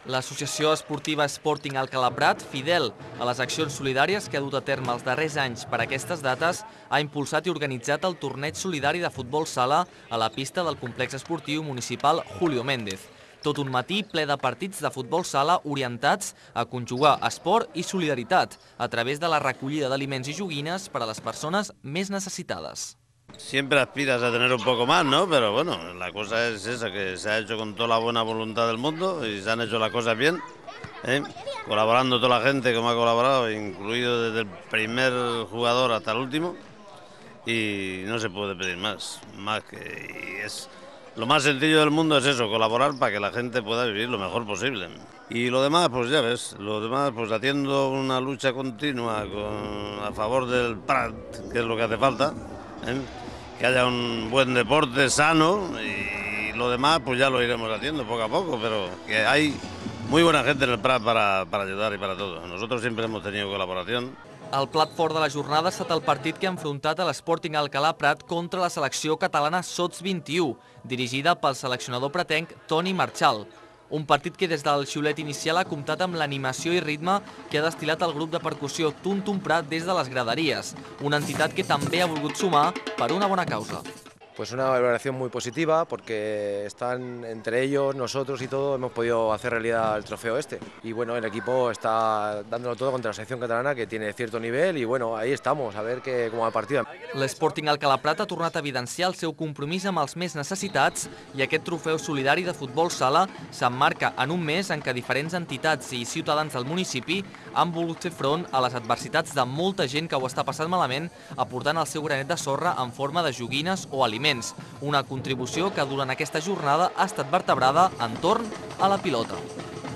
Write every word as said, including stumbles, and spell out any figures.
L'associació esportiva Sporting Alcalà Prat, fidel a les accions solidàries que ha dut a terme els darrers anys per aquestes dates, ha impulsat i organitzat el torneig solidari de futbol sala a la pista del complex esportiu municipal Julio Méndez. Tot un matí ple de partits de futbol sala orientats a conjugar esport i solidaritat a través de la recollida d'aliments i joguines per a les persones més necessitades. Siempre aspiras a tener un poco más, ¿no? Pero bueno, la cosa es esa, que se ha hecho con toda la buena voluntad del mundo y se han hecho las cosas bien, ¿eh? Colaborando toda la gente como ha colaborado, incluido desde el primer jugador hasta el último, y no se puede pedir más, más que y es lo más sencillo del mundo es eso, colaborar para que la gente pueda vivir lo mejor posible. Y lo demás, pues ya ves, lo demás, pues haciendo una lucha continua con, a favor del Prat, que es lo que hace falta, ¿eh? Que haya un buen deporte sano y lo demás pues ya lo iremos haciendo poco a poco, pero que hay muy buena gente en el Prat para, para ayudar y para todo. Nosotros siempre hemos tenido colaboración. El plat fort de la jornada ha estat el partit que ha enfrontat a l'Sporting Alcalà Prat contra la selecció catalana Sots vint-i-u, dirigida pel seleccionador pratenc Toni Marchal. Un partit que des del xiulet inicial ha comptat amb l'animació i ritme que ha destil·lat el grup de percussió Tum Tum Prat des de les graderies, una entitat que també ha volgut sumar per una bona causa. Pues una valoración muy positiva porque están entre ellos, nosotros y todo hemos podido hacer realidad el trofeo este. Y bueno, el equipo está dándolo todo contra la selección catalana que tiene cierto nivel y bueno, ahí estamos, a ver que, cómo va el partido. L'Sporting Alcalà Prat ha tornat a evidenciar el seu compromís amb els més necessitats i aquest trofeu solidari de futbol sala s'emmarca en un mes en què diferents entitats i ciutadans del municipi han volgut fer front a les adversitats de molta gent que ho està passant malament aportant el seu granet de sorra en forma de joguines o aliments. Una contribució que durant aquesta jornada ha estat vertebrada entorn a la pilota.